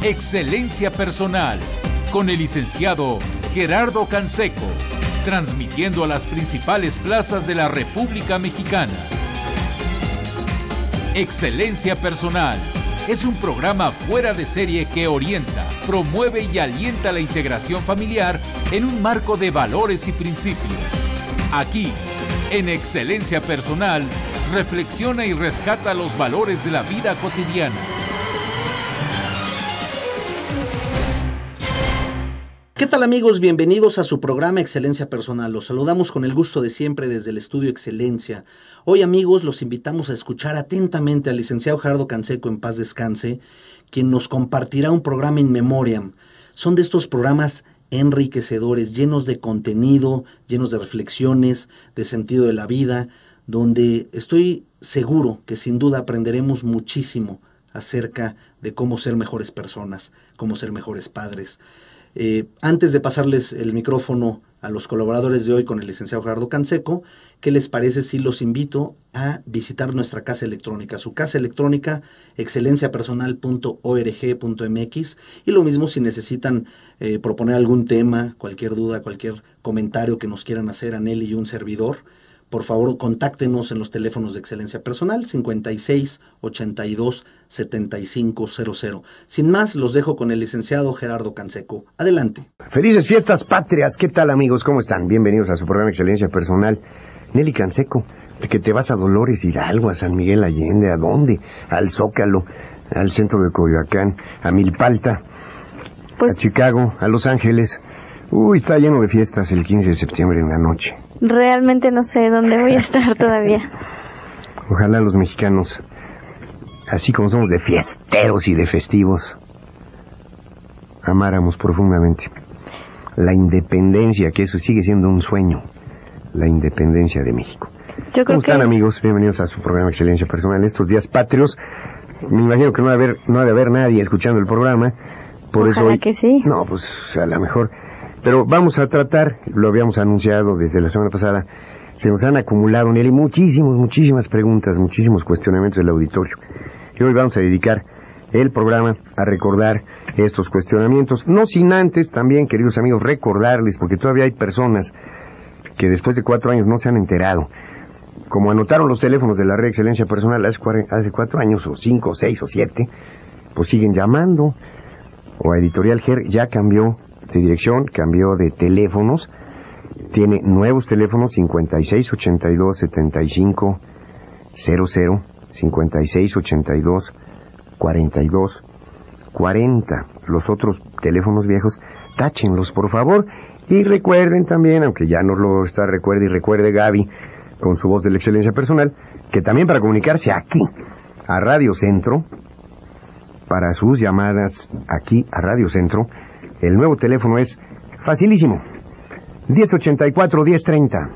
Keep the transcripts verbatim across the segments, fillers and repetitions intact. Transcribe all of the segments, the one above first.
Excelencia Personal, con el licenciado Gerardo Canseco, transmitiendo a las principales plazas de la República Mexicana. Excelencia Personal es un programa fuera de serie que orienta, promueve y alienta la integración familiar en un marco de valores y principios. Aquí, en Excelencia Personal, reflexiona y rescata los valores de la vida cotidiana. ¿Qué tal, amigos? Bienvenidos a su programa Excelencia Personal. Los saludamos con el gusto de siempre desde el estudio Excelencia. Hoy, amigos, los invitamos a escuchar atentamente al licenciado Gerardo Canseco, en paz descanse, quien nos compartirá un programa in memoriam. Son de estos programas enriquecedores, llenos de contenido, llenos de reflexiones, de sentido de la vida, donde estoy seguro que sin duda aprenderemos muchísimo acerca de cómo ser mejores personas, cómo ser mejores padres. Eh, antes de pasarles el micrófono a los colaboradores de hoy con el licenciado Gerardo Canseco, ¿qué les parece si los invito a visitar nuestra casa electrónica? Su casa electrónica, excelencia personal punto org punto m x, y lo mismo si necesitan eh, proponer algún tema, cualquier duda, cualquier comentario que nos quieran hacer a Nelly y un servidor, por favor contáctenos en los teléfonos de Excelencia Personal cincuenta y seis, ochenta y dos, setenta y cinco cero cero. Sin más, los dejo con el licenciado Gerardo Canseco. Adelante. Felices fiestas patrias. ¿Qué tal, amigos? ¿Cómo están? Bienvenidos a su programa Excelencia Personal. Nelly Canseco, de que te vas a Dolores Hidalgo, a San Miguel Allende, ¿a dónde? Al Zócalo, al centro de Coyoacán, a Milpalta, pues... a Chicago, a Los Ángeles. Uy, está lleno de fiestas el quince de septiembre en la noche. Realmente no sé dónde voy a estar todavía. Ojalá los mexicanos, así como somos de fiesteros y de festivos, amáramos profundamente la independencia, que eso sigue siendo un sueño, la independencia de México. Yo creo ¿Cómo están, que... amigos? Bienvenidos a su programa Excelencia Personal. Estos días patrios, me imagino que no va a haber, no ha de haber nadie escuchando el programa. Por Ojalá eso hoy... que sí. No, pues a lo mejor... Pero vamos a tratar, lo habíamos anunciado desde la semana pasada, se nos han acumulado, Nelly, muchísimos, muchísimas preguntas, muchísimos cuestionamientos del auditorio. Y hoy vamos a dedicar el programa a recordar estos cuestionamientos. No sin antes también, queridos amigos, recordarles, porque todavía hay personas que después de cuatro años no se han enterado. Como anotaron los teléfonos de la red Excelencia Personal hace, hace cuatro años, o cinco, o seis, o siete, pues siguen llamando. O a Editorial Ger ya cambió de dirección, cambió de teléfonos, tiene nuevos teléfonos: cincuenta y seis, ochenta y dos, setenta y cinco cero cero, cincuenta y seis, ochenta y dos, cuarenta y dos, cuarenta. Los otros teléfonos viejos, táchenlos, por favor. Y recuerden también, aunque ya nos lo está recuerde y recuerde Gaby, con su voz de la Excelencia Personal, que también para comunicarse aquí, a Radio Centro, para sus llamadas aquí a Radio Centro, el nuevo teléfono es facilísimo, diez ochenta y cuatro, diez treinta.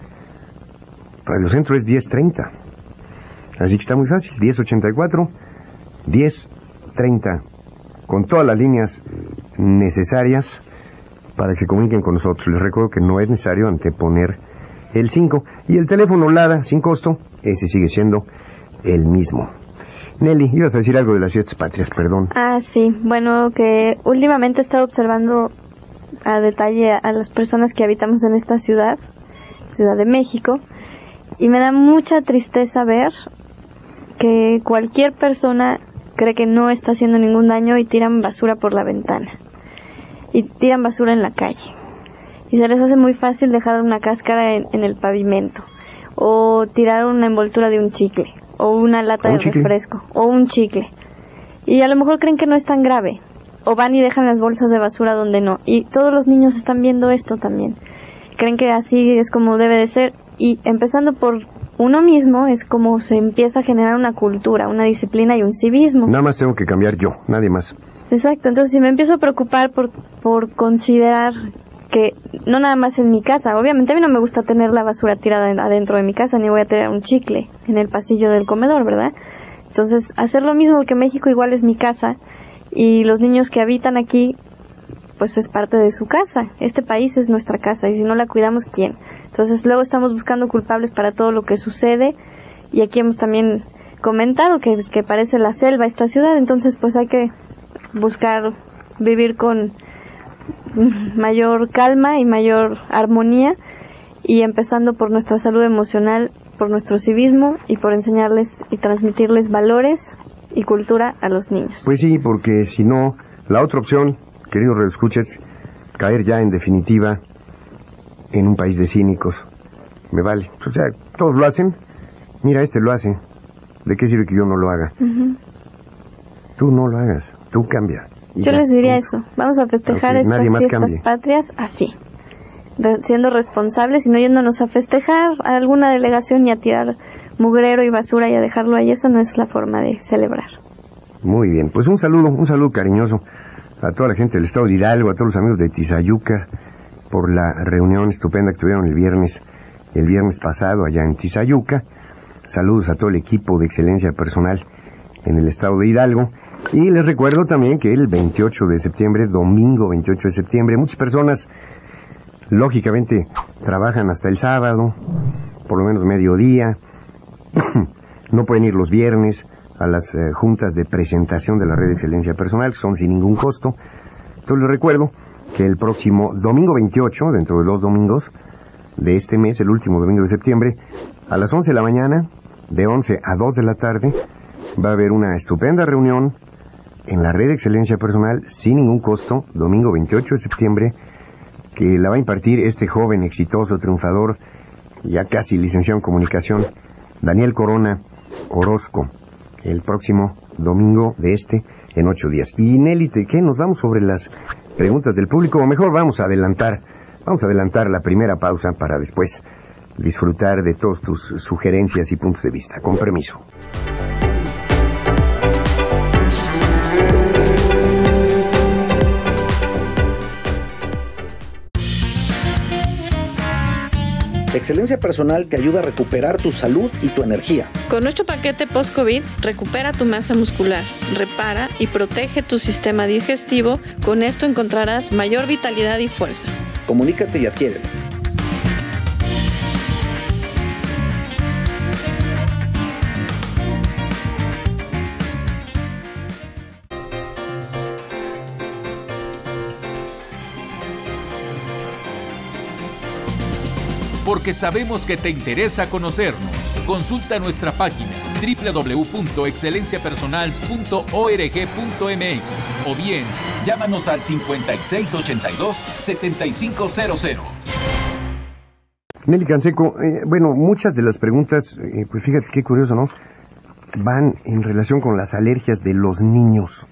Radio Centro es diez treinta. Así que está muy fácil, diez ochenta y cuatro, diez treinta, con todas las líneas necesarias para que se comuniquen con nosotros. Les recuerdo que no es necesario anteponer el cinco. Y el teléfono LADA, sin costo, ese sigue siendo el mismo. Nelly, ibas a decir algo de las fiestas patrias, perdón. Ah, sí. Bueno, que últimamente he estado observando a detalle a las personas que habitamos en esta ciudad, Ciudad de México, y me da mucha tristeza ver que cualquier persona cree que no está haciendo ningún daño y tiran basura por la ventana. Y tiran basura en la calle. Y se les hace muy fácil dejar una cáscara en, en el pavimento. O tirar una envoltura de un chicle. O una lata de chicle? refresco, o un chicle. Y a lo mejor creen que no es tan grave. O van y dejan las bolsas de basura donde no. Y todos los niños están viendo esto también. Creen que así es como debe de ser. Y empezando por uno mismo, es como se empieza a generar una cultura, una disciplina y un civismo. Nada más tengo que cambiar yo, nadie más. Exacto, entonces si me empiezo a preocupar por, por considerar que no nada más en mi casa, obviamente a mí no me gusta tener la basura tirada adentro de mi casa, ni voy a tirar un chicle en el pasillo del comedor, ¿verdad? Entonces, hacer lo mismo, porque México igual es mi casa, y los niños que habitan aquí, pues es parte de su casa. Este país es nuestra casa, y si no la cuidamos, ¿quién? Entonces, luego estamos buscando culpables para todo lo que sucede, y aquí hemos también comentado que, que parece la selva esta ciudad, entonces pues hay que buscar vivir con mayor calma y mayor armonía, y empezando por nuestra salud emocional, por nuestro civismo y por enseñarles y transmitirles valores y cultura a los niños. Pues sí, porque si no, la otra opción, queridos redescuchas, caer ya en definitiva en un país de cínicos. Me vale. O sea, todos lo hacen. Mira, este lo hace. ¿De qué sirve que yo no lo haga? Uh-huh. Tú no lo hagas. Tú cambia. Yo ya, les diría tú. Eso. Vamos a festejar estas fiestas cambie. patrias así. Re- siendo responsables y no yéndonos a festejar a alguna delegación y a tirar mugrero y basura y a dejarlo ahí. Eso no es la forma de celebrar. Muy bien. Pues un saludo, un saludo cariñoso a toda la gente del estado de Hidalgo, a todos los amigos de Tizayuca, por la reunión estupenda que tuvieron el viernes, el viernes pasado allá en Tizayuca. Saludos a todo el equipo de excelencia personal en el estado de Hidalgo. Y les recuerdo también que el veintiocho de septiembre, domingo veintiocho de septiembre, muchas personas, lógicamente, trabajan hasta el sábado, por lo menos mediodía. No pueden ir los viernes a las eh, juntas de presentación de la red de excelencia personal, que son sin ningún costo. Entonces les recuerdo que el próximo domingo veintiocho, dentro de dos domingos de este mes, el último domingo de septiembre, a las once de la mañana, de once a dos de la tarde, va a haber una estupenda reunión en la red de excelencia personal, sin ningún costo, domingo veintiocho de septiembre, que la va a impartir este joven, exitoso, triunfador, ya casi licenciado en comunicación, Daniel Corona Orozco, el próximo domingo de este, en ocho días. Y Nelly, ¿qué? Nos vamos sobre las preguntas del público, o mejor vamos a adelantar, vamos a adelantar la primera pausa para después disfrutar de todas tus sugerencias y puntos de vista. Con permiso. Excelencia Personal te ayuda a recuperar tu salud y tu energía. Con nuestro paquete post-COVID, recupera tu masa muscular, repara y protege tu sistema digestivo. Con esto encontrarás mayor vitalidad y fuerza. Comunícate y adquiérelo. Porque sabemos que te interesa conocernos. Consulta nuestra página doble u doble u doble u punto excelencia personal punto org punto m x o bien llámanos al cincuenta y seis ochenta y dos setenta y cinco cero cero. Nelly Canseco, eh, bueno, muchas de las preguntas, eh, pues fíjate qué curioso, ¿no? Van en relación con las alergias de los niños.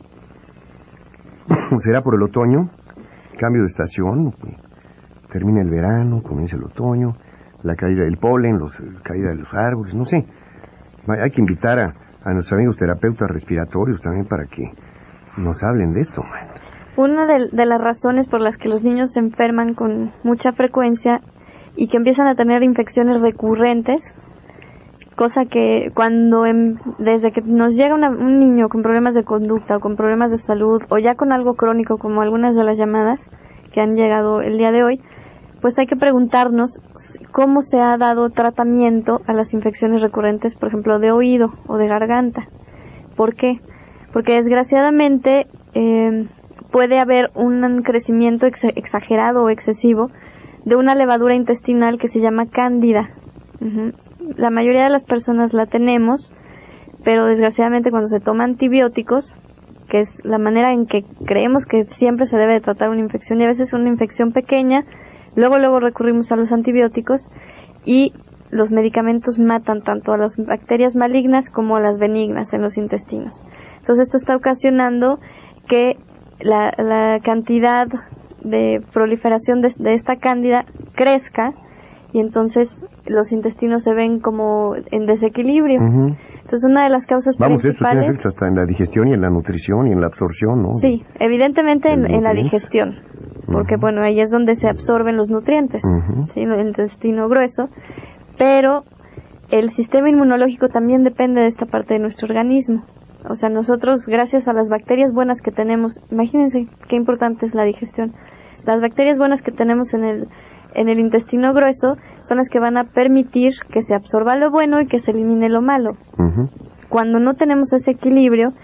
¿Será por el otoño? Cambio de estación, termina el verano, comienza el otoño, la caída del polen, los, la caída de los árboles, no sé. Hay que invitar a, a nuestros amigos terapeutas respiratorios también para que nos hablen de esto. Una de, de las razones por las que los niños se enferman con mucha frecuencia y que empiezan a tener infecciones recurrentes, cosa que cuando en, desde que nos llega una, un niño con problemas de conducta o con problemas de salud o ya con algo crónico como algunas de las llamadas que han llegado el día de hoy, pues hay que preguntarnos cómo se ha dado tratamiento a las infecciones recurrentes, por ejemplo, de oído o de garganta. ¿Por qué? Porque desgraciadamente eh, puede haber un crecimiento ex- exagerado o excesivo de una levadura intestinal que se llama cándida. Uh-huh. La mayoría de las personas la tenemos, pero desgraciadamente cuando se toma antibióticos, que es la manera en que creemos que siempre se debe de tratar una infección, y a veces una infección pequeña, luego luego recurrimos a los antibióticos y los medicamentos matan tanto a las bacterias malignas como a las benignas en los intestinos. Entonces esto está ocasionando que la, la cantidad de proliferación de, de esta cándida crezca y entonces los intestinos se ven como en desequilibrio. Uh-huh. Entonces una de las causas Vamos, principales... Vamos, esto tiene efectos hasta en la digestión y en la nutrición y en la absorción, ¿no? Sí, evidentemente en, en la digestión, porque uh-huh. bueno, ahí es donde se absorben los nutrientes, uh-huh. ¿sí? El intestino grueso, pero el sistema inmunológico también depende de esta parte de nuestro organismo. O sea, nosotros, gracias a las bacterias buenas que tenemos, imagínense qué importante es la digestión, las bacterias buenas que tenemos en el en el intestino grueso son las que van a permitir que se absorba lo bueno y que se elimine lo malo. Uh-huh. Cuando no tenemos ese equilibrio,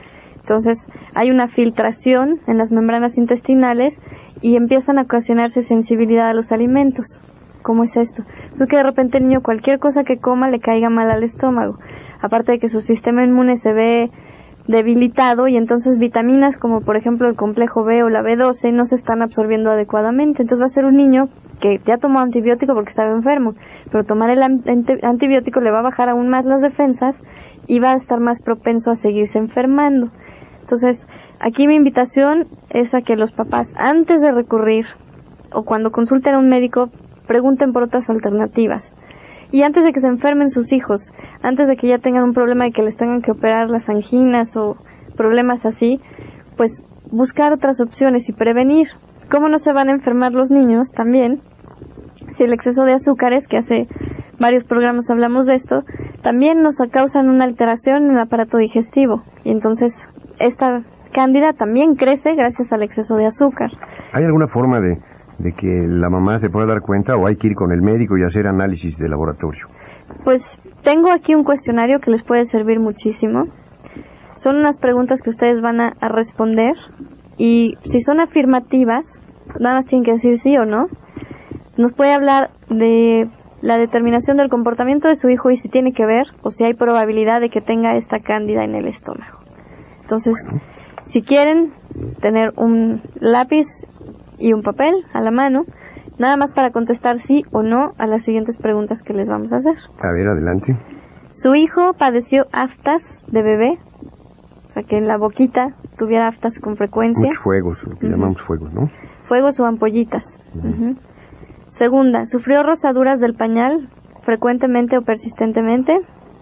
Entonces hay una filtración en las membranas intestinales y empiezan a ocasionarse sensibilidad a los alimentos. ¿Cómo es esto? Pues que de repente el niño cualquier cosa que coma le caiga mal al estómago. Aparte de que su sistema inmune se ve debilitado y entonces vitaminas como por ejemplo el complejo B o la B doce no se están absorbiendo adecuadamente. Entonces va a ser un niño que ya tomó antibiótico porque estaba enfermo, pero tomar el antibiótico le va a bajar aún más las defensas y va a estar más propenso a seguirse enfermando. Entonces, aquí mi invitación es a que los papás, antes de recurrir o cuando consulten a un médico, pregunten por otras alternativas. Y antes de que se enfermen sus hijos, antes de que ya tengan un problema de que les tengan que operar las anginas o problemas así, pues buscar otras opciones y prevenir. ¿Cómo no se van a enfermar los niños también? Si el exceso de azúcares, que hace varios programas hablamos de esto, también nos causan una alteración en el aparato digestivo. Y entonces esta cándida también crece gracias al exceso de azúcar. ¿Hay alguna forma de, de que la mamá se pueda dar cuenta o hay que ir con el médico y hacer análisis de laboratorio? Pues tengo aquí un cuestionario que les puede servir muchísimo. Son unas preguntas que ustedes van a, a responder y si son afirmativas, nada más tienen que decir sí o no. Nos puede hablar de la determinación del comportamiento de su hijo y si tiene que ver o si hay probabilidad de que tenga esta cándida en el estómago. Entonces, bueno, si quieren tener un lápiz y un papel a la mano, nada más para contestar sí o no a las siguientes preguntas que les vamos a hacer. A ver, adelante. ¿Su hijo padeció aftas de bebé? O sea, que en la boquita tuviera aftas con frecuencia. Muchos fuegos, lo que uh-huh. llamamos fuegos, ¿no? Fuegos o ampollitas. Uh-huh. Uh-huh. Segunda, ¿sufrió rosaduras del pañal frecuentemente o persistentemente?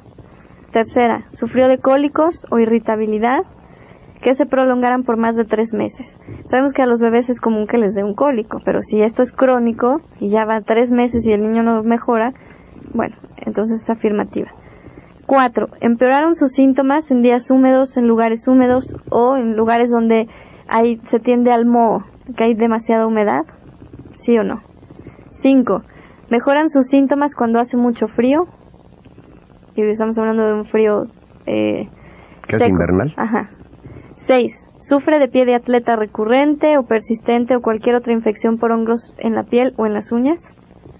Tercera, ¿sufrió de cólicos o irritabilidad que se prolongaran por más de tres meses? Sabemos que a los bebés es común que les dé un cólico, pero si esto es crónico y ya va tres meses y el niño no mejora, bueno, entonces es afirmativa. Cuatro, ¿empeoraron sus síntomas en días húmedos, en lugares húmedos o en lugares donde hay, se tiende al moho, que hay demasiada humedad? ¿Sí o no? Cinco, ¿mejoran sus síntomas cuando hace mucho frío? Y estamos hablando de un frío eh, casi invernal. Ajá. Seis, ¿sufre de pie de atleta recurrente o persistente o cualquier otra infección por hongos en la piel o en las uñas?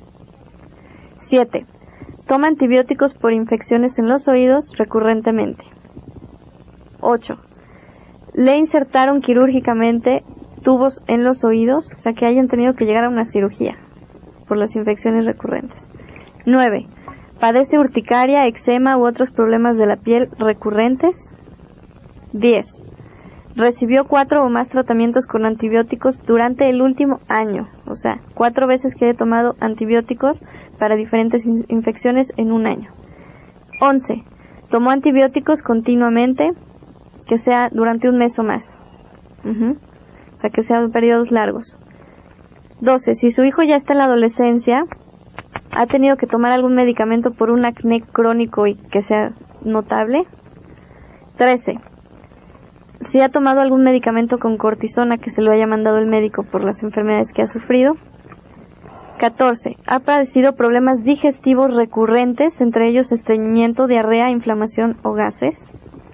Siete, ¿toma antibióticos por infecciones en los oídos recurrentemente? Ocho, ¿le insertaron quirúrgicamente tubos en los oídos? O sea, que hayan tenido que llegar a una cirugía por las infecciones recurrentes. Nueve, ¿padece urticaria, eczema u otros problemas de la piel recurrentes? Diez, ¿recibió cuatro o más tratamientos con antibióticos durante el último año? O sea, cuatro veces que haya tomado antibióticos para diferentes in- infecciones en un año. Once, ¿tomó antibióticos continuamente? Que sea durante un mes o más. Uh-huh. O sea, que sean periodos largos. Doce, si su hijo ya está en la adolescencia, ¿ha tenido que tomar algún medicamento por un acné crónico y que sea notable? Trece, si ha tomado algún medicamento con cortisona que se lo haya mandado el médico por las enfermedades que ha sufrido. Catorce, ha padecido problemas digestivos recurrentes, entre ellos estreñimiento, diarrea, inflamación o gases.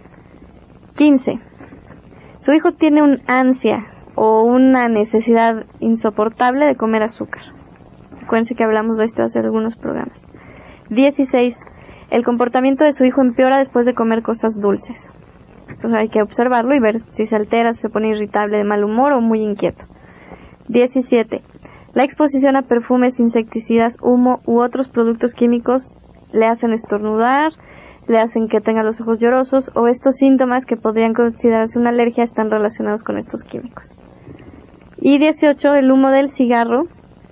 Quince, su hijo tiene un ansia o una necesidad insoportable de comer azúcar. Acuérdense que hablamos de esto hace algunos programas. Dieciséis, el comportamiento de su hijo empeora después de comer cosas dulces. Entonces hay que observarlo y ver si se altera, si se pone irritable, de mal humor o muy inquieto. Diecisiete, la exposición a perfumes, insecticidas, humo u otros productos químicos le hacen estornudar, le hacen que tenga los ojos llorosos o estos síntomas que podrían considerarse una alergia están relacionados con estos químicos. Y dieciocho, el humo del cigarro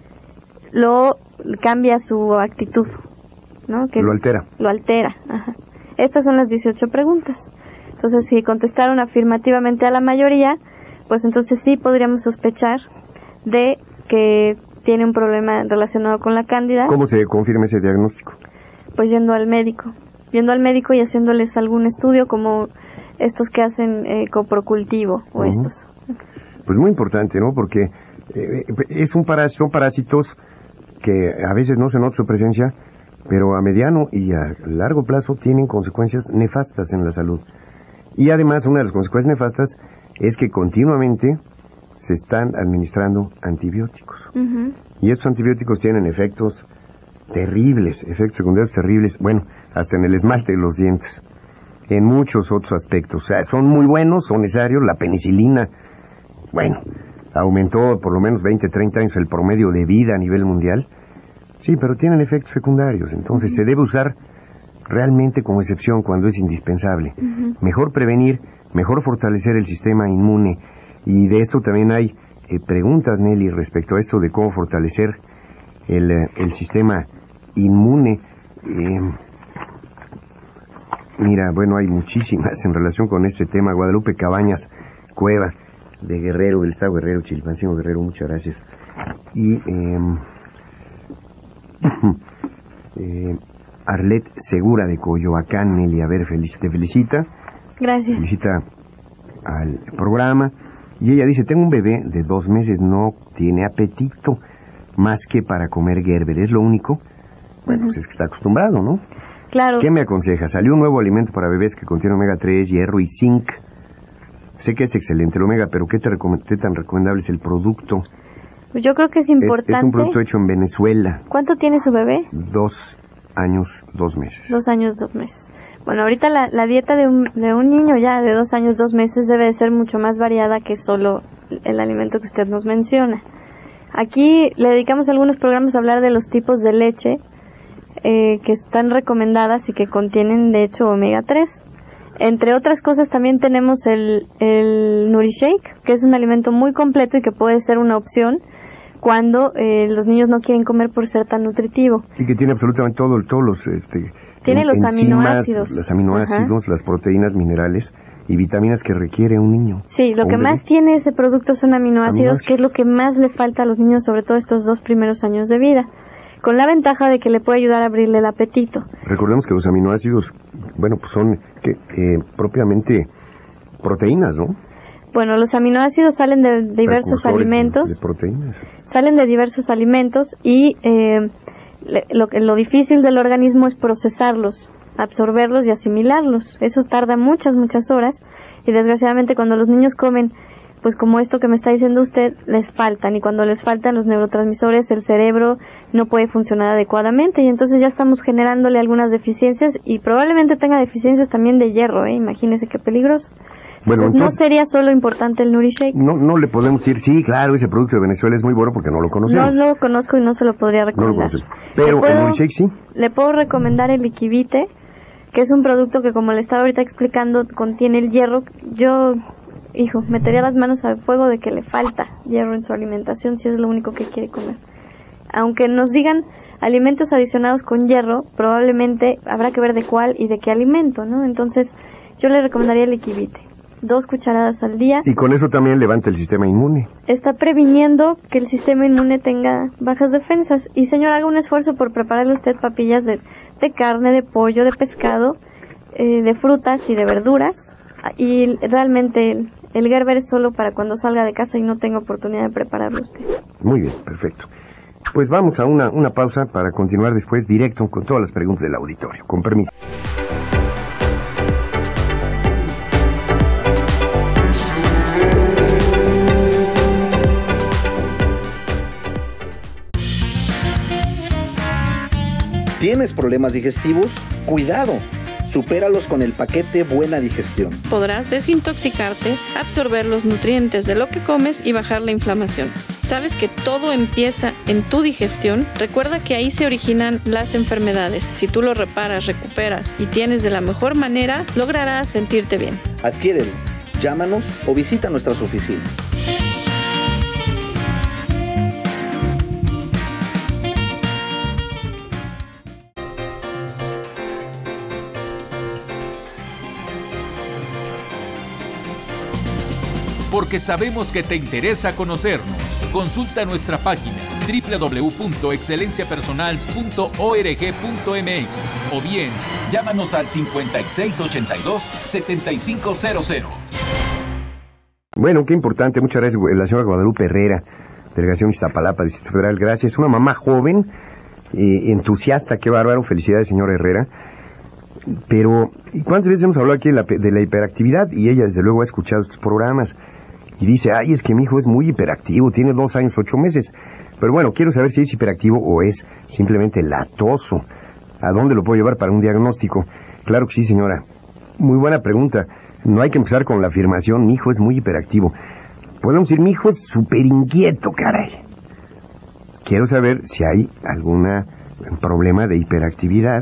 lo cambia su actitud, ¿no? Que lo altera. Lo altera, ajá. Estas son las dieciocho preguntas. Entonces, si contestaron afirmativamente a la mayoría, pues entonces sí podríamos sospechar de que tiene un problema relacionado con la cándida. ¿Cómo se confirma ese diagnóstico? Pues yendo al médico. Yendo al médico y haciéndoles algún estudio como estos que hacen eh, coprocultivo o uh-huh. estos. Pues muy importante, ¿no? Porque eh, es un parásito, son parásitos que a veces no se nota su presencia, pero a mediano y a largo plazo tienen consecuencias nefastas en la salud. Y además, una de las consecuencias nefastas es que continuamente se están administrando antibióticos. Uh-huh. Y estos antibióticos tienen efectos terribles, efectos secundarios terribles, bueno, hasta en el esmalte de los dientes, en muchos otros aspectos. O sea, son muy buenos, son necesarios. La penicilina, bueno, aumentó por lo menos veinte, treinta años el promedio de vida a nivel mundial. Sí, pero tienen efectos secundarios, entonces uh-huh. se debe usar realmente como excepción cuando es indispensable. Uh-huh. Mejor prevenir, mejor fortalecer el sistema inmune. Y de esto también hay eh, preguntas, Nelly, respecto a esto de cómo fortalecer el, el sistema inmune. Eh, mira, bueno, hay muchísimas en relación con este tema. Guadalupe Cabañas Cueva, de Guerrero, del estado Guerrero, Chilpancingo Guerrero, muchas gracias. Y eh, eh, Arlet Segura de Coyoacán, Nelly, a ver, felic- te felicita. Gracias. Felicita al programa. Y ella dice, tengo un bebé de dos meses, no tiene apetito más que para comer Gerber, ¿es lo único? Bueno, uh-huh. pues es que está acostumbrado, ¿no? Claro. ¿Qué me aconseja? Salió un nuevo alimento para bebés que contiene omega tres, hierro y zinc. Sé que es excelente el omega, pero ¿qué, te recom- qué tan recomendable es el producto? Yo creo que es importante. Es, es un producto hecho en Venezuela. ¿Cuánto tiene su bebé? Dos años, dos meses. Dos años, dos meses. Bueno, ahorita la, la dieta de un, de un niño ya de dos años, dos meses debe de ser mucho más variada que solo el alimento que usted nos menciona. Aquí le dedicamos algunos programas a hablar de los tipos de leche eh, que están recomendadas y que contienen de hecho omega tres. Entre otras cosas también tenemos el, el NutriShake, que es un alimento muy completo y que puede ser una opción cuando eh, los niños no quieren comer por ser tan nutritivo. Y que tiene absolutamente todo, todos los... Este, tiene en, los enzimas, aminoácidos. Los aminoácidos, Ajá. las proteínas, minerales y vitaminas que requiere un niño. Sí, lo que más tiene ese producto son aminoácidos, aminoácidos, que es lo que más le falta a los niños, sobre todo estos dos primeros años de vida, con la ventaja de que le puede ayudar a abrirle el apetito. Recordemos que los aminoácidos, bueno, pues son que, eh, propiamente proteínas, ¿no? Bueno, los aminoácidos salen de diversos alimentos. De, de proteínas. Salen de diversos alimentos y eh, lo, lo difícil del organismo es procesarlos, absorberlos y asimilarlos. Eso tarda muchas, muchas horas y desgraciadamente cuando los niños comen, pues como esto que me está diciendo usted, les faltan y cuando les faltan los neurotransmisores, el cerebro no puede funcionar adecuadamente y entonces ya estamos generándole algunas deficiencias y probablemente tenga deficiencias también de hierro, ¿eh? Imagínese qué peligroso. Entonces, bueno, entonces, no sería solo importante el NutriShake. No, no le podemos decir, sí, claro, ese producto de Venezuela es muy bueno porque no lo conocemos. No lo conozco y no se lo podría recomendar. No lo Pero puedo, el NutriShake sí. Le puedo recomendar el Liquivite, que es un producto que, como le estaba ahorita explicando, contiene el hierro. Yo, hijo, metería las manos al fuego de que le falta hierro en su alimentación si es lo único que quiere comer. Aunque nos digan alimentos adicionados con hierro, probablemente habrá que ver de cuál y de qué alimento, ¿no? Entonces, yo le recomendaría el Liquivite. Dos cucharadas al día. Y con eso también levanta el sistema inmune. Está previniendo que el sistema inmune tenga bajas defensas. Y señor, haga un esfuerzo por prepararle usted papillas de, de carne, de pollo, de pescado, eh, de frutas y de verduras. Y realmente el, el Gerber es solo para cuando salga de casa y no tenga oportunidad de prepararlo usted. Muy bien, perfecto. Pues vamos a una, una pausa para continuar después directo con todas las preguntas del auditorio. Con permiso. ¿Tienes problemas digestivos? ¡Cuidado! Supéralos con el paquete Buena Digestión. Podrás desintoxicarte, absorber los nutrientes de lo que comes y bajar la inflamación. ¿Sabes que todo empieza en tu digestión? Recuerda que ahí se originan las enfermedades. Si tú lo reparas, recuperas y tienes de la mejor manera, lograrás sentirte bien. Adquiérelo, llámanos o visita nuestras oficinas. Porque sabemos que te interesa conocernos. Consulta nuestra página doble u doble u doble u punto excelencia personal punto org punto m x o bien llámanos al cincuenta y seis ochenta y dos setenta y cinco cero cero. Bueno, qué importante. Muchas gracias, la señora Guadalupe Herrera, Delegación Iztapalapa, Distrito Federal. Gracias. Una mamá joven, eh, entusiasta, qué bárbaro. Felicidades, señora Herrera. Pero, ¿cuántas veces hemos hablado aquí de la, de la hiperactividad? Y ella, desde luego, ha escuchado estos programas. Y dice, ay, es que mi hijo es muy hiperactivo, tiene dos años, ocho meses. Pero bueno, quiero saber si es hiperactivo o es simplemente latoso. ¿A dónde lo puedo llevar para un diagnóstico? Claro que sí, señora. Muy buena pregunta. No hay que empezar con la afirmación, mi hijo es muy hiperactivo. Podemos decir, mi hijo es súper inquieto, caray. Quiero saber si hay algún problema de hiperactividad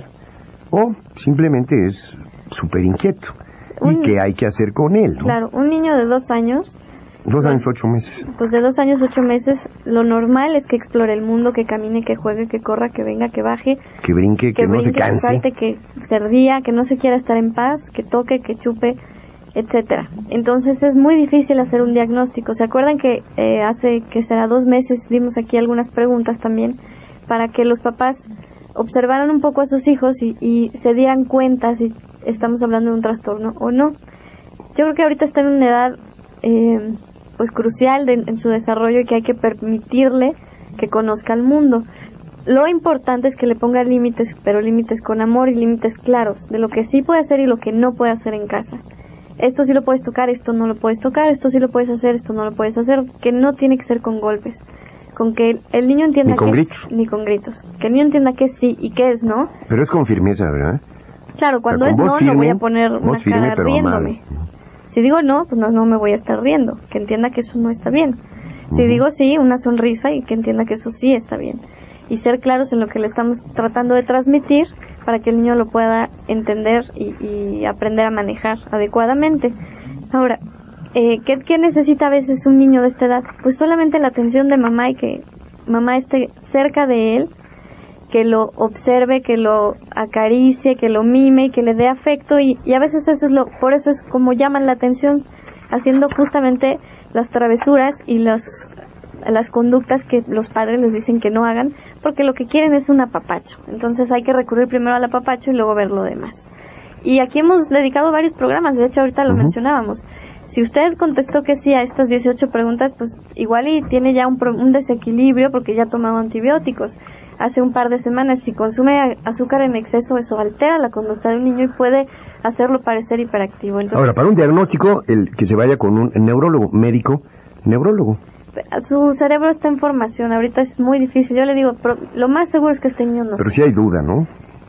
o simplemente es súper inquieto. Un... ¿Y qué hay que hacer con él, ¿no? Claro, un niño de dos años... Dos años, ocho meses. Pues de dos años, ocho meses, lo normal es que explore el mundo, que camine, que juegue, que corra, que venga, que baje. Que brinque, que, que no brinque, se canse. Que salte, que se ría, que no se quiera estar en paz, que toque, que chupe, etcétera. Entonces es muy difícil hacer un diagnóstico. ¿Se acuerdan que eh, hace, que será dos meses, dimos aquí algunas preguntas también para que los papás observaran un poco a sus hijos y, y se dieran cuenta si estamos hablando de un trastorno o no? Yo creo que ahorita está en una edad... Eh, pues crucial de, en su desarrollo y que hay que permitirle que conozca el mundo. Lo importante es que le ponga límites, pero límites con amor y límites claros, de lo que sí puede hacer y lo que no puede hacer en casa. Esto sí lo puedes tocar, esto no lo puedes tocar, esto sí lo puedes hacer, esto no lo puedes hacer, que no tiene que ser con golpes, con que el, el niño entienda ni con que gritos. Es, ni con gritos, que el niño entienda que es sí y que es no. Pero es con firmeza, ¿verdad? Claro, cuando o sea, es no, firme, no voy a poner una firme, cara riéndome. Si digo no, pues no, no me voy a estar riendo, que entienda que eso no está bien. Si uh-huh. digo sí, una sonrisa y que entienda que eso sí está bien. Y ser claros en lo que le estamos tratando de transmitir para que el niño lo pueda entender y, y aprender a manejar adecuadamente. Ahora, eh, ¿qué, ¿qué necesita a veces un niño de esta edad? Pues solamente la atención de mamá y que mamá esté cerca de él, que lo observe, que lo acaricie, que lo mime y que le dé afecto y, y a veces eso es lo, por eso es como llaman la atención, haciendo justamente las travesuras y las, las conductas que los padres les dicen que no hagan, porque lo que quieren es un apapacho. Entonces hay que recurrir primero al apapacho y luego ver lo demás. Y aquí hemos dedicado varios programas, de hecho ahorita lo uh-huh. mencionábamos. Si usted contestó que sí a estas dieciocho preguntas, pues igual y tiene ya un, un desequilibrio porque ya ha tomado antibióticos. Hace un par de semanas, si consume azúcar en exceso, eso altera la conducta de un niño y puede hacerlo parecer hiperactivo. Entonces, ahora, para un diagnóstico, el que se vaya con un neurólogo, médico, neurólogo. Su cerebro está en formación, ahorita es muy difícil. Yo le digo, pero lo más seguro es que este niño no. Pero si hay duda, ¿no?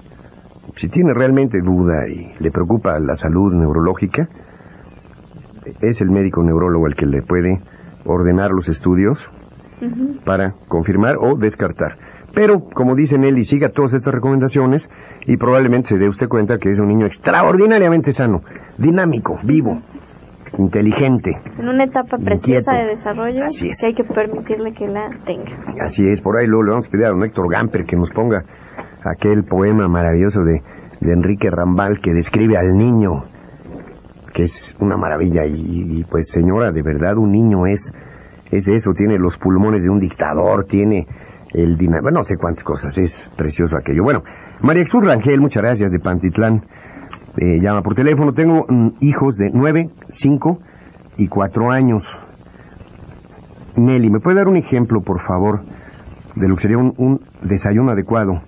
Si tiene realmente duda y le preocupa la salud neurológica, es el médico neurólogo el que le puede ordenar los estudios uh-huh. para confirmar o descartar. Pero, como dice Nelly, siga todas estas recomendaciones y probablemente se dé usted cuenta que es un niño extraordinariamente sano, dinámico, vivo, inteligente. En una etapa preciosa inquieto. de desarrollo que hay que permitirle que la tenga. Así es, por ahí luego le vamos a pedir a don Héctor Gamper que nos ponga aquel poema maravilloso de, de Enrique Rambal que describe al niño, que es una maravilla. Y, y pues, señora, de verdad un niño es, es eso, tiene los pulmones de un dictador, tiene... el dinero, bueno, no sé cuántas cosas, es precioso aquello. Bueno, María Jesús Rangel, muchas gracias, de Pantitlán, eh, llama por teléfono. Tengo mm, hijos de nueve, cinco y cuatro años. Nelly, ¿me puede dar un ejemplo, por favor, de lo que sería un, un desayuno adecuado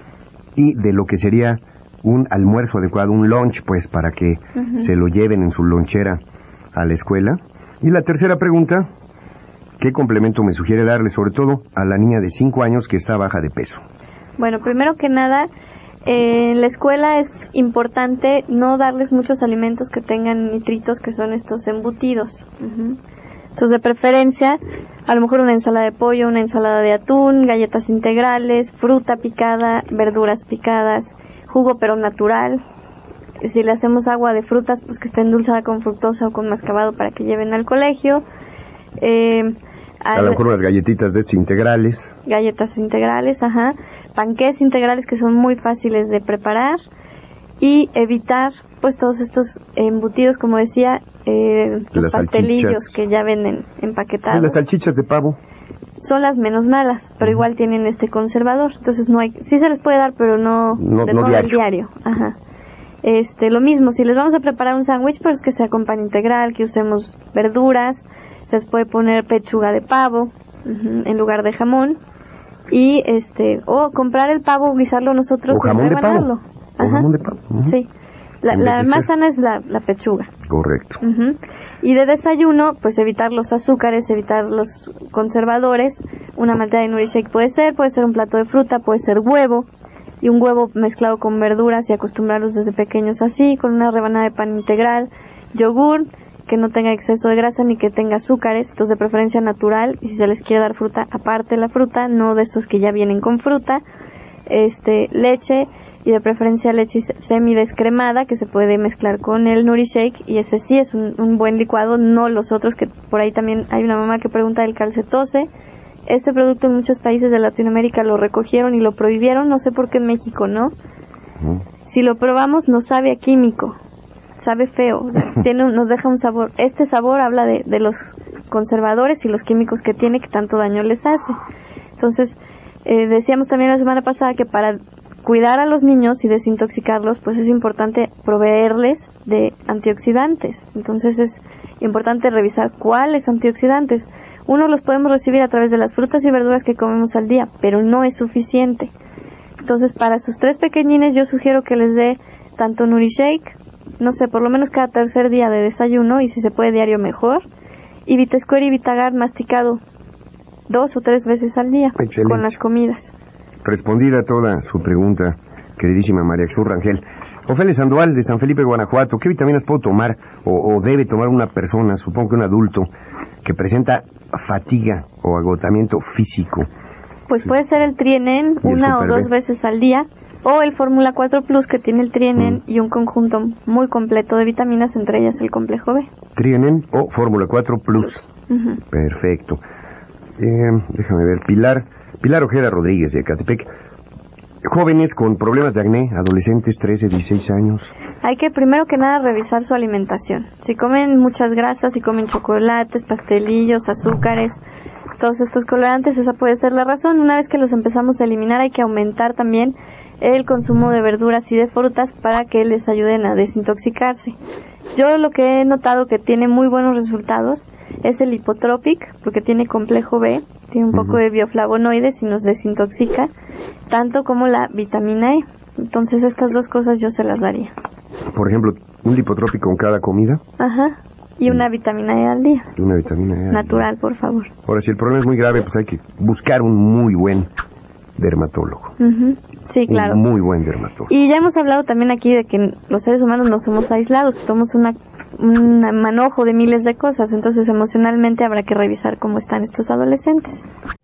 y de lo que sería un almuerzo adecuado, un lunch, pues, para que uh-huh. se lo lleven en su lonchera a la escuela? Y la tercera pregunta, ¿qué complemento me sugiere darle, sobre todo a la niña de cinco años que está baja de peso? Bueno, primero que nada, eh, en la escuela es importante no darles muchos alimentos que tengan nitritos, que son estos embutidos. Uh-huh. Entonces, de preferencia, a lo mejor una ensalada de pollo, una ensalada de atún, galletas integrales, fruta picada, verduras picadas, jugo pero natural. Si le hacemos agua de frutas, pues que esté endulzada con fructosa o con mascabado para que lleven al colegio. Eh, a lo mejor unas galletitas de estos integrales. Galletas integrales, ajá. Panqués integrales que son muy fáciles de preparar. Y evitar, pues, todos estos embutidos, como decía, eh, los las pastelillos salchichas. Que ya venden empaquetados. ¿Y las salchichas de pavo? Son las menos malas, pero uh-huh. igual tienen este conservador. Entonces no hay, sí se les puede dar, pero no, no, de no diario. diario. Ajá. Este, lo mismo, si les vamos a preparar un sándwich, pues que se acompañe integral, que usemos verduras. Se les puede poner pechuga de pavo uh-huh, en lugar de jamón y este o comprar el pavo, guisarlo nosotros y rebanarlo. jamón de pavo. Uh-huh. Sí. La, la más sana es la, la pechuga. Correcto. Uh-huh. Y de desayuno, pues evitar los azúcares, evitar los conservadores. Una malteada de Nuri Shake puede ser, puede ser un plato de fruta, puede ser huevo. Y un huevo mezclado con verduras y acostumbrarlos desde pequeños así, con una rebanada de pan integral, yogur, que no tenga exceso de grasa ni que tenga azúcares, entonces de preferencia natural. Y si se les quiere dar fruta, aparte la fruta, no de esos que ya vienen con fruta. Este, leche, y de preferencia leche semidescremada que se puede mezclar con el Nuri Shake, y ese sí es un, un buen licuado, no los otros que por ahí también hay una mamá que pregunta del calcetose. Este producto en muchos países de Latinoamérica lo recogieron y lo prohibieron, no sé por qué en México no. Uh-huh. Si lo probamos nos sabe a químico, sabe feo, o sea, tiene un, nos deja un sabor, este sabor habla de, de los conservadores y los químicos que tiene que tanto daño les hace. Entonces, eh, decíamos también la semana pasada que para cuidar a los niños y desintoxicarlos, pues es importante proveerles de antioxidantes. Entonces es importante revisar cuáles antioxidantes. Uno los podemos recibir a través de las frutas y verduras que comemos al día, pero no es suficiente. Entonces para sus tres pequeñines yo sugiero que les dé tanto Nuri Shake, no sé, por lo menos cada tercer día de desayuno, y si se puede diario mejor, y Vitasquare y Vitagard masticado dos o tres veces al día. Excelente. Con las comidas. Respondida toda su pregunta, queridísima María Jesús Rangel. Ofelia Sandoval, de San Felipe, Guanajuato. ¿Qué vitaminas puedo tomar o, o debe tomar una persona, supongo que un adulto, que presenta fatiga o agotamiento físico? Pues puede ser el Trienen una o dos veces al día, o el Fórmula cuatro Plus, que tiene el Trienen mm. y un conjunto muy completo de vitaminas, entre ellas el complejo B. Trienen o Fórmula cuatro Plus. Uh-huh. Perfecto. Eh, déjame ver, Pilar... Pilar Ojeda Rodríguez, de Ecatepec. Jóvenes con problemas de acné, adolescentes, trece, dieciséis años. Hay que primero que nada revisar su alimentación. Si comen muchas grasas, si comen chocolates, pastelillos, azúcares, todos estos colorantes, esa puede ser la razón. Una vez que los empezamos a eliminar, hay que aumentar también el consumo de verduras y de frutas para que les ayuden a desintoxicarse. Yo lo que he notado que tiene muy buenos resultados es el Hipotropic, porque tiene complejo B, tiene un poco uh-huh. de bioflavonoides y nos desintoxica, tanto como la vitamina E. Entonces estas dos cosas yo se las daría. Por ejemplo, un lipotrópico con cada comida. Ajá, y una vitamina E al día. Y una vitamina E al natural, día. Por favor. Ahora, si el problema es muy grave, pues hay que buscar un muy buen dermatólogo. Uh-huh. Sí, claro. Un muy buen dermatólogo. Y ya hemos hablado también aquí de que los seres humanos no somos aislados, somos una, un manojo de miles de cosas, entonces emocionalmente habrá que revisar cómo están estos adolescentes.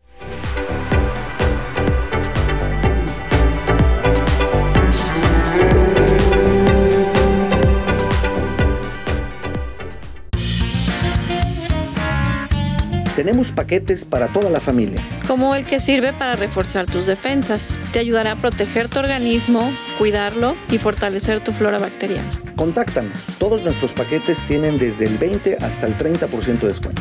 Tenemos paquetes para toda la familia. Como el que sirve para reforzar tus defensas. Te ayudará a proteger tu organismo, cuidarlo y fortalecer tu flora bacteriana. Contáctanos. Todos nuestros paquetes tienen desde el veinte hasta el treinta por ciento de descuento.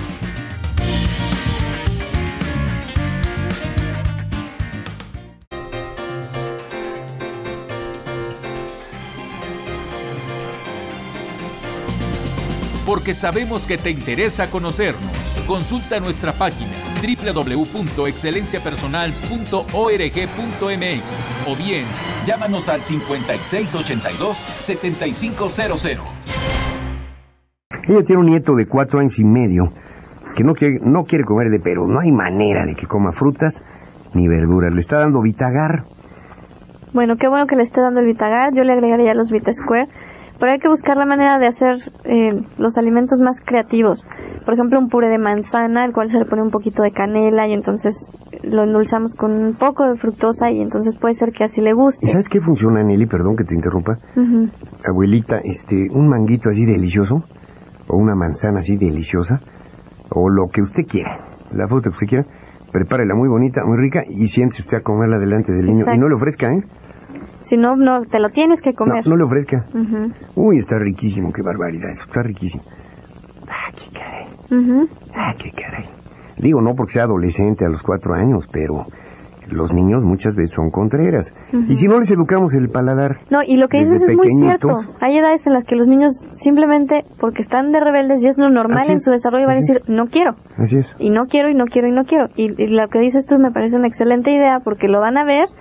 Porque sabemos que te interesa conocernos. Consulta nuestra página doble u doble u doble u punto excelencia personal punto org punto m x o bien llámanos al cincuenta y seis ochenta y dos setenta y cinco cero cero. Ella tiene un nieto de cuatro años y medio que no quiere, no quiere comer de pero no hay manera de que coma frutas ni verduras. Le está dando Vitagard. Bueno, qué bueno que le esté dando el Vitagard. Yo le agregaría los Vitasquare. Pero hay que buscar la manera de hacer eh, los alimentos más creativos. Por ejemplo, un puré de manzana, al cual se le pone un poquito de canela y entonces lo endulzamos con un poco de fructosa y entonces puede ser que así le guste. ¿Y sabes qué funciona, Nelly? Perdón que te interrumpa. Uh-huh. Abuelita, este, un manguito así delicioso, o una manzana así deliciosa, o lo que usted quiera, la fruta que usted quiera, prepárela muy bonita, muy rica y siéntese usted a comerla delante del niño. Exacto. Y no le ofrezca, ¿eh? Si no, no, te lo tienes que comer. No, no le ofrezca. Uh-huh. Uy, está riquísimo, qué barbaridad, eso está riquísimo. Ah, qué caray. Uh-huh. Ah, qué caray. Digo, no porque sea adolescente a los cuatro años, pero los niños muchas veces son contreras. Uh-huh. Y si no les educamos el paladar. No, y lo que dices es muy cierto. Hay edades en las que los niños simplemente, porque están de rebeldes y es lo normal en su desarrollo, van a decir, no quiero. Así es. Y no quiero, y no quiero, y no quiero. Y, y lo que dices tú me parece una excelente idea porque lo van a ver.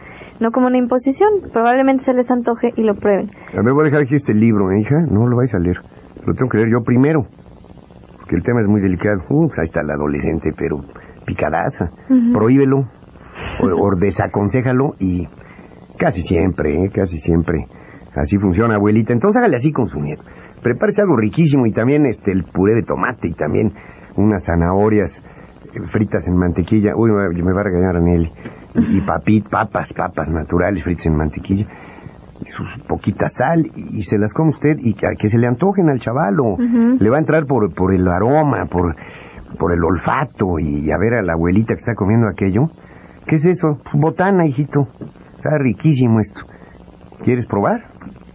no como una imposición. Probablemente se les antoje y lo prueben. A ver, voy a dejar aquí este libro, ¿eh, hija? No lo vais a leer. Lo tengo que leer yo primero, porque el tema es muy delicado. Uh, ahí está la adolescente, pero picadaza. Uh-huh. Prohíbelo o, o desaconsejalo y casi siempre, ¿eh? Casi siempre así funciona, abuelita. Entonces hágale así con su nieto. Prepárese algo riquísimo y también este el puré de tomate y también unas zanahorias fritas en mantequilla. Uy, me va a regañar a Nelly. Y, y papit, papas, papas naturales fritas en mantequilla. Y su poquita sal. Y, y se las come usted y que, que se le antojen al chavalo. Uh-huh. Le va a entrar por, por el aroma, por, por el olfato. Y a ver a la abuelita que está comiendo aquello. ¿Qué es eso? Pues botana, hijito. Está riquísimo esto. ¿Quieres probar?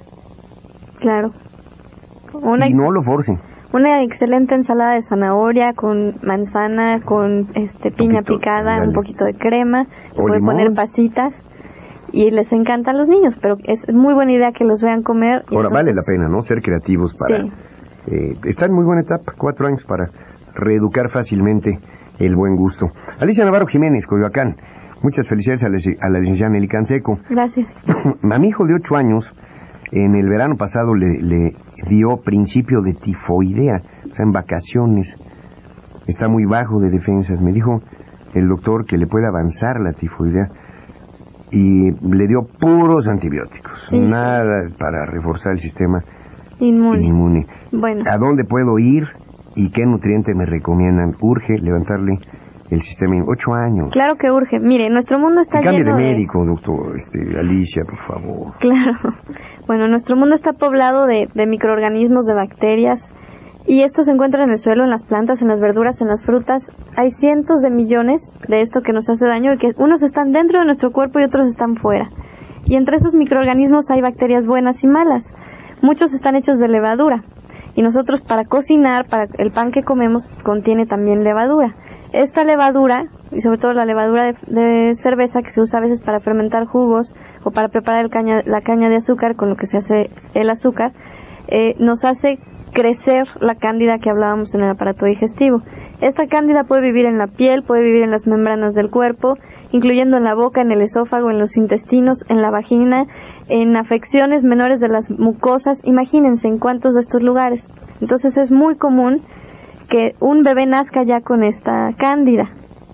Claro. Una y no lo forcen. Una excelente ensalada de zanahoria con manzana, con este piña poquito, picada, dale. Un poquito de crema, le puede poner pasitas y les encantan los niños, pero es muy buena idea que los vean comer. Y ahora entonces... vale la pena, ¿no? Ser creativos para... Sí. Eh, está en muy buena etapa, cuatro años para reeducar fácilmente el buen gusto. Alicia Navarro Jiménez, Coyoacán, muchas felicidades a la, a la licenciada Nelly Canseco. Gracias. A mi hijo de ocho años... En el verano pasado le, le dio principio de tifoidea, o sea, en vacaciones. Está muy bajo de defensas. Me dijo el doctor que le puede avanzar la tifoidea y le dio puros antibióticos. Sí. Nada para reforzar el sistema inmune. inmune. Bueno. ¿A dónde puedo ir y qué nutriente me recomiendan? Urge levantarle el sistema en ocho años. Claro que urge. Mire, nuestro mundo está lleno de... Cambie de médico, doctor, este, Alicia, por favor. Claro. Bueno, nuestro mundo está poblado de, de microorganismos, de bacterias, y estos se encuentran en el suelo, en las plantas, en las verduras, en las frutas. Hay cientos de millones de esto que nos hace daño y que unos están dentro de nuestro cuerpo y otros están fuera. Y entre esos microorganismos hay bacterias buenas y malas. Muchos están hechos de levadura. Y nosotros para cocinar, para el pan que comemos, contiene también levadura. Esta levadura, y sobre todo la levadura de, de cerveza que se usa a veces para fermentar jugos o para preparar el caña, la caña de azúcar con lo que se hace el azúcar, eh, nos hace crecer la cándida que hablábamos en el aparato digestivo. Esta cándida puede vivir en la piel, puede vivir en las membranas del cuerpo, incluyendo en la boca, en el esófago, en los intestinos, en la vagina, en afecciones menores de las mucosas. Imagínense en cuántos de estos lugares. Entonces es muy común que un bebé nazca ya con esta cándida.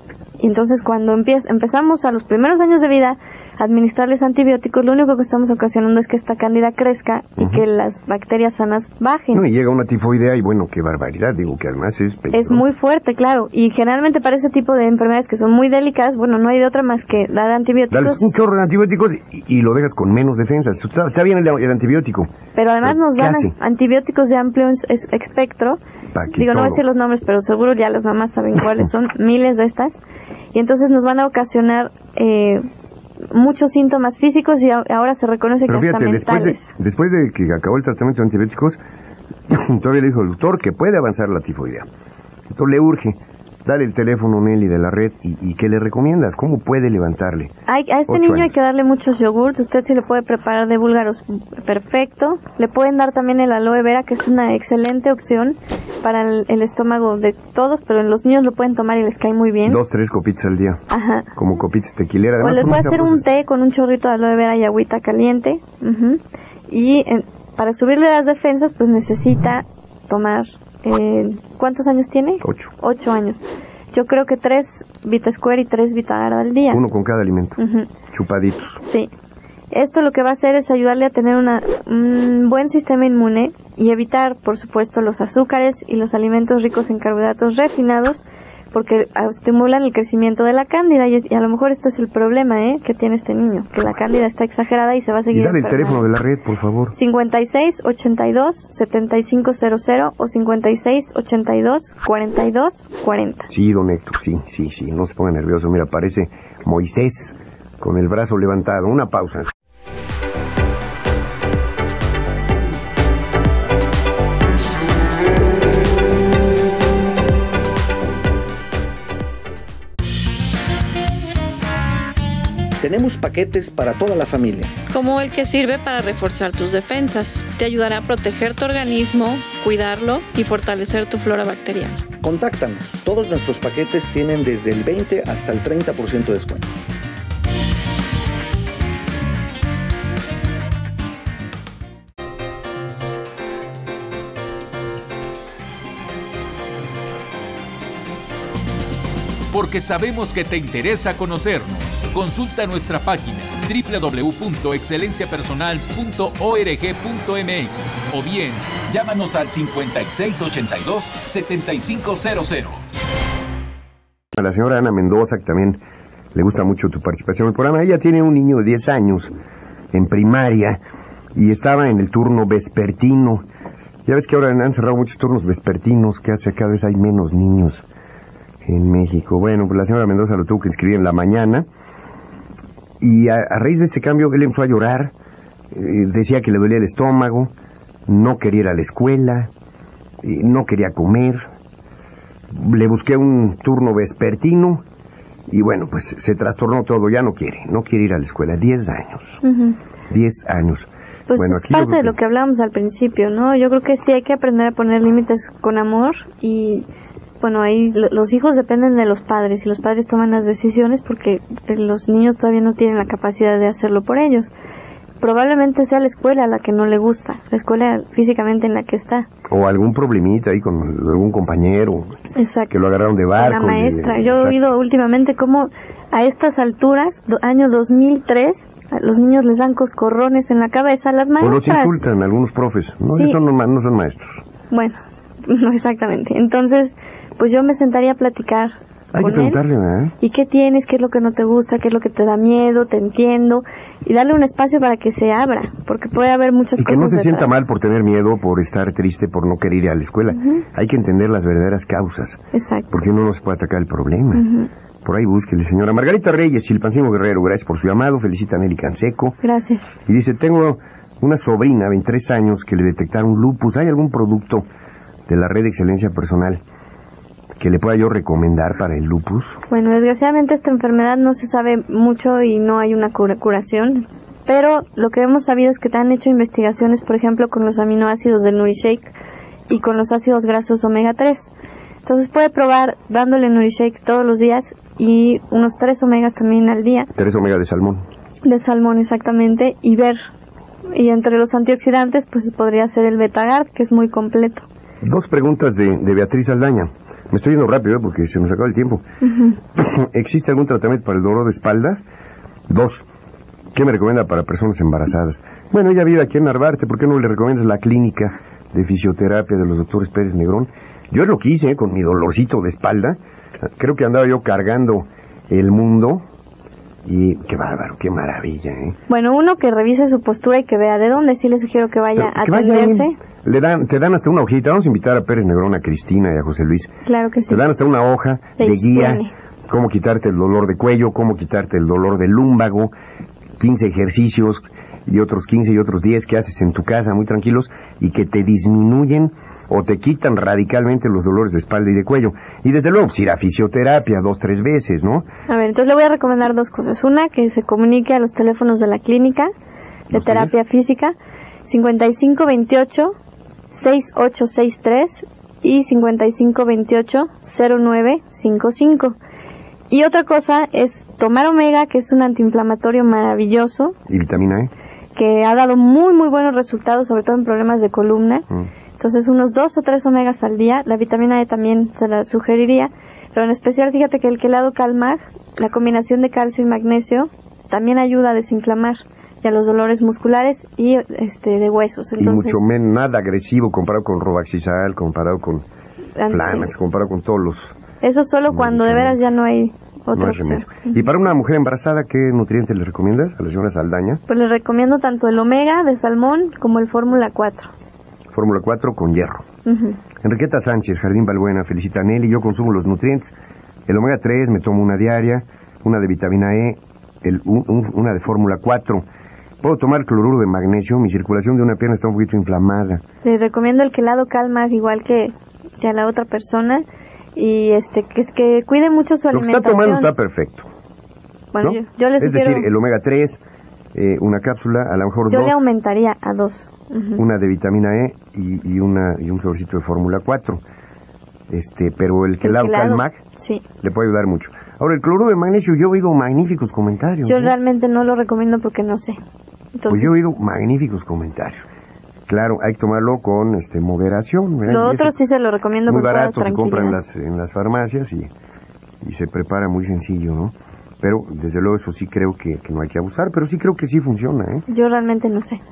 Y entonces cuando empieza, empezamos a los primeros años de vida a administrarles antibióticos, lo único que estamos ocasionando es que esta cándida crezca y uh-huh. que las bacterias sanas bajen. No, y llega una tifoidea y bueno, qué barbaridad, digo que además es peligroso. Es muy fuerte, claro, y generalmente para ese tipo de enfermedades que son muy delicadas, bueno, no hay de otra más que dar antibióticos. Dales un chorro de antibióticos y, y lo dejas con menos defensas. Está, está bien el, el antibiótico. Pero además nos dan hace? antibióticos de amplio es, espectro. Paquitoro. Digo, no voy a decir los nombres, pero seguro ya las mamás saben cuáles son, miles de estas. Y entonces nos van a ocasionar eh, muchos síntomas físicos y a, ahora se reconoce pero que fíjate, hasta mentales. Después de, después de que acabó el tratamiento de antibióticos, todavía le dijo el doctor que puede avanzar la tifoidea. Entonces le urge. Dale el teléfono, Nelly, de la red, y, y ¿qué le recomiendas? ¿Cómo puede levantarle? Hay, a este niño años. hay que darle muchos yogurts. Usted sí le puede preparar de búlgaros perfecto. Le pueden dar también el aloe vera, que es una excelente opción para el, el estómago de todos, pero en los niños lo pueden tomar y les cae muy bien. Dos, tres copitas al día. Ajá. Como copitas tequilera. Además, o les puede hacer un té con un chorrito de aloe vera y agüita caliente. Uh-huh. Y en, para subirle las defensas, pues necesita tomar... Eh, ¿Cuántos años tiene? Ocho. Ocho años. Yo creo que tres VitaSquare y tres Vitagara al día. Uno con cada alimento. Uh-huh. Chupaditos. Sí. Esto lo que va a hacer es ayudarle a tener una, un buen sistema inmune y evitar, por supuesto, los azúcares y los alimentos ricos en carbohidratos refinados, porque estimulan el crecimiento de la cándida y, y a lo mejor este es el problema ¿eh? que tiene este niño, que la cándida está exagerada y se va a seguir y dale enfermando. El teléfono de la red, por favor. cincuenta y seis, ochenta y dos, setenta y cinco cero cero o cincuenta y seis, ochenta y dos, cuarenta y dos, cuarenta. Sí, don Héctor, sí, sí, sí, no se ponga nervioso. Mira, parece Moisés con el brazo levantado. Una pausa. Tenemos paquetes para toda la familia. Como el que sirve para reforzar tus defensas. Te ayudará a proteger tu organismo, cuidarlo y fortalecer tu flora bacteriana. Contáctanos. Todos nuestros paquetes tienen desde el veinte hasta el treinta por ciento de descuento. porque sabemos que te interesa conocernos. Consulta nuestra página doble u doble u doble u punto excelencia personal punto org punto m x o bien llámanos al cincuenta y seis ochenta y dos setenta y cinco cero cero. A la señora Ana Mendoza, que también le gusta mucho tu participación en el programa. Ella tiene un niño de diez años en primaria y estaba en el turno vespertino. Ya ves que ahora han cerrado muchos turnos vespertinos, que hace cada vez hay menos niños en México. Bueno, pues la señora Mendoza lo tuvo que inscribir en la mañana y a, a raíz de este cambio él empezó a llorar, eh, decía que le dolía el estómago, no quería ir a la escuela, eh, no quería comer. Le busqué un turno vespertino y bueno, pues se trastornó todo, ya no quiere, no quiere ir a la escuela. Diez años, uh-huh. diez años. Pues bueno, es parte de lo que hablábamos al principio, ¿no? Yo creo que sí hay que aprender a poner límites con amor y, bueno, ahí lo, los hijos dependen de los padres y los padres toman las decisiones porque los niños todavía no tienen la capacidad de hacerlo por ellos. Probablemente sea la escuela la que no le gusta, la escuela físicamente en la que está. O algún problemita ahí con algún compañero. Exacto. Que lo agarraron de barco. La maestra. Y, Yo he oído últimamente cómo a estas alturas, do, año dos mil tres, a los niños les dan coscorrones en la cabeza a las maestras. O los insultan algunos profes. No, sí. Esos no, no son maestros. Bueno, no exactamente. Entonces, pues yo me sentaría a platicar Hay con que preguntarle, él. ¿eh? ¿Y qué tienes? ¿Qué es lo que no te gusta? ¿Qué es lo que te da miedo? Te entiendo. Y darle un espacio para que se abra, porque puede haber muchas y cosas. Y que no se detrás. sienta mal por tener miedo, por estar triste, por no querer ir a la escuela. Uh-huh. Hay que entender las verdaderas causas. Exacto. Porque uno no se puede atacar el problema. Uh-huh. Por ahí búsquele, señora. Margarita Reyes, Chilpancingo Guerrero, gracias por su llamado. Felicita a Nelly Canseco. Gracias. Y dice, tengo una sobrina, veintitrés años, que le detectaron lupus. ¿Hay algún producto de la red de excelencia personal que le pueda yo recomendar para el lupus? Bueno, desgraciadamente esta enfermedad no se sabe mucho y no hay una cura, curación, pero lo que hemos sabido es que te han hecho investigaciones, por ejemplo, con los aminoácidos del NutriShake y con los ácidos grasos omega tres. Entonces puede probar dándole NutriShake todos los días y unos tres omegas también al día. Tres omegas de salmón. De salmón, exactamente, y ver. Y entre los antioxidantes, pues podría ser el Betagard, que es muy completo. Dos preguntas de, de Beatriz Aldaña. Me estoy yendo rápido, ¿eh? Porque se nos acaba el tiempo. Uh-huh. ¿Existe algún tratamiento para el dolor de espalda? Dos, ¿qué me recomienda para personas embarazadas? Bueno, ella vive aquí en Narvarte, ¿por qué no le recomiendas la clínica de fisioterapia de los doctores Pérez Negrón? Yo es lo que hice, ¿eh? Con mi dolorcito de espalda. Creo que andaba yo cargando el mundo. Y qué bárbaro, qué maravilla, ¿eh? Bueno, uno que revise su postura y que vea de dónde. Sí le sugiero que vaya a atenderse. Le dan, te dan hasta una hojita. Vamos a invitar a Pérez Negrón, a Cristina y a José Luis. Claro que sí. Te dan hasta una hoja de, de guía. Cómo quitarte el dolor de cuello, cómo quitarte el dolor del lúmbago. quince ejercicios y otros quince y otros diez que haces en tu casa muy tranquilos y que te disminuyen o te quitan radicalmente los dolores de espalda y de cuello. Y desde luego, pues ir a fisioterapia dos, tres veces, ¿no? A ver, entonces le voy a recomendar dos cosas. Una, que se comunique a los teléfonos de la clínica de terapia física, cincuenta y cinco veintiocho sesenta y ocho sesenta y tres y cincuenta y cinco veintiocho cero nueve cincuenta y cinco. Y otra cosa es tomar omega, que es un antiinflamatorio maravilloso. ¿Y vitamina E? Que ha dado muy, muy buenos resultados, sobre todo en problemas de columna. Mm. Entonces, unos dos o tres omegas al día. La vitamina E también se la sugeriría. Pero en especial, fíjate que el quelado Calmag, la combinación de calcio y magnesio, también ayuda a desinflamar y a los dolores musculares y este de huesos. Entonces, y mucho menos, nada agresivo comparado con Robaxisal, comparado con Flanax, sí. comparado con todos los... Eso solo cuando de veras ya no hay otra no hay opción. Uh-huh. Y para una mujer embarazada, ¿qué nutrientes le recomiendas a la señora Saldaña? Pues le recomiendo tanto el omega de salmón como el fórmula cuatro. Fórmula cuatro con hierro. Uh-huh. Enriqueta Sánchez, Jardín Balbuena, felicita a Nelly. Yo consumo los nutrientes. El omega tres me tomo una diaria, una de vitamina E, el, un, una de fórmula cuatro. Puedo tomar cloruro de magnesio, mi circulación de una pierna está un poquito inflamada. Les recomiendo el quelado Calmag igual que, que a la otra persona. Y este que, que cuide mucho su Lo alimentación. Lo que está tomando está perfecto. Bueno, ¿no? yo, yo le Es sugiero... decir, el omega tres, eh, una cápsula, a lo mejor yo dos. Yo le aumentaría a dos. Uh-huh. Una de vitamina E y, y, una, y un sobrecito de fórmula cuatro. Este, pero el quelado Calmag sí. le puede ayudar mucho. Ahora, el cloruro de magnesio, yo he oído magníficos comentarios. Yo ¿no? realmente no lo recomiendo porque no sé. Entonces... Pues yo he oído magníficos comentarios. Claro, hay que tomarlo con este moderación. ¿verdad? Lo y otro sí se lo recomiendo. Muy con barato, toda se compra en tranquilidad. las, en las farmacias y, y se prepara muy sencillo, ¿no? Pero, desde luego, eso sí creo que, que no hay que abusar, pero sí creo que sí funciona, ¿eh? Yo realmente no sé.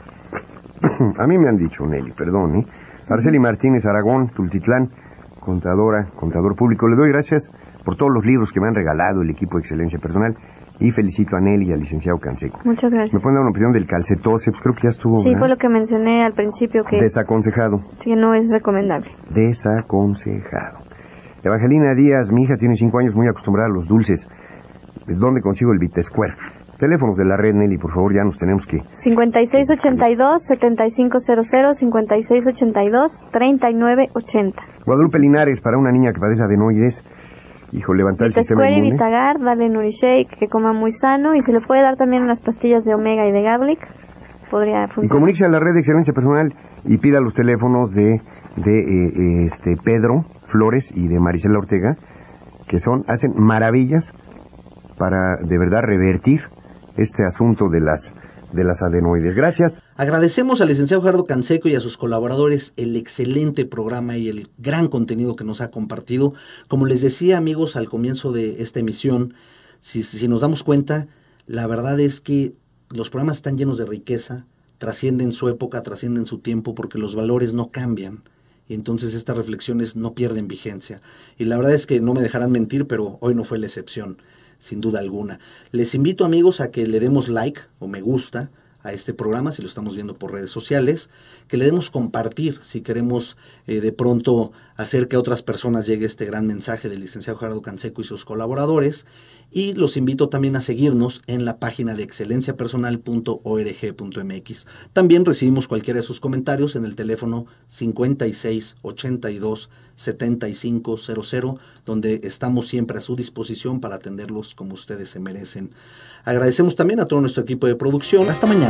Bueno, a mí me han dicho, Nelly, perdón, ¿eh? Arceli Martínez, Aragón, Tultitlán, contadora, contador público. Le doy gracias por todos los libros que me han regalado el equipo de Excelencia Personal y felicito a Nelly y al licenciado Canseco. Muchas gracias. ¿Me pueden dar una opinión del calcetose? Pues creo que ya estuvo, Sí, ¿verdad? fue lo que mencioné al principio, que Desaconsejado. sí, no es recomendable. Desaconsejado. Evangelina Díaz, mi hija tiene cinco años, muy acostumbrada a los dulces. ¿De dónde consigo el Vitesquare? Teléfonos de la red, Nelly, por favor, ya nos tenemos que... cincuenta y seis ochenta y dos, setenta y cinco cero cero, cincuenta y seis ochenta y dos, treinta y nueve ochenta. Guadalupe Linares, para una niña que padece adenoides, hijo, levantar el sistema Vitesquare y inmune. Vitagar, dale Nurishake, que coma muy sano, y se le puede dar también unas pastillas de omega y de garlic, podría Y funcionar. comuníquese a la red de Excelencia Personal y pida los teléfonos de, de eh, este Pedro Flores y de Marisela Ortega, que son, hacen maravillas para de verdad revertir este asunto de las de las adenoides. Gracias. Agradecemos al licenciado Gerardo Canseco y a sus colaboradores el excelente programa y el gran contenido que nos ha compartido. Como les decía, amigos, al comienzo de esta emisión, si, si nos damos cuenta, la verdad es que los programas están llenos de riqueza, trascienden su época, trascienden su tiempo, porque los valores no cambian. Y entonces estas reflexiones no pierden vigencia. Y la verdad es que no me dejarán mentir, pero hoy no fue la excepción, sin duda alguna. Les invito, amigos, a que le demos like o me gusta a este programa, si lo estamos viendo por redes sociales, que le demos compartir, si queremos eh, de pronto hacer que a otras personas llegue este gran mensaje del licenciado Gerardo Canseco y sus colaboradores, y los invito también a seguirnos en la página de excelencia personal punto org punto m x. También recibimos cualquiera de sus comentarios en el teléfono cincuenta y seis ochenta y dos setenta y cinco cero cero, donde estamos siempre a su disposición para atenderlos como ustedes se merecen. Agradecemos también a todo nuestro equipo de producción. Hasta mañana.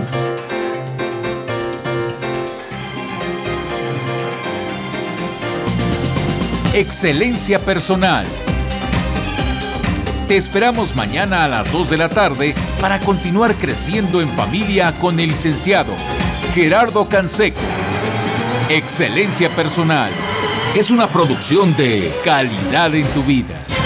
Excelencia Personal. Te esperamos mañana a las dos de la tarde para continuar creciendo en familia con el licenciado Gerardo Canseco. Excelencia Personal es una producción de Calidad en tu Vida.